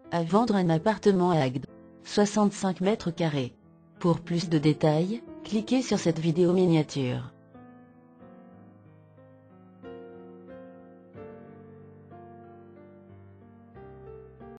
À vendre un appartement à Agde. 65 mètres carrés. Pour plus de détails, cliquez sur cette vidéo miniature.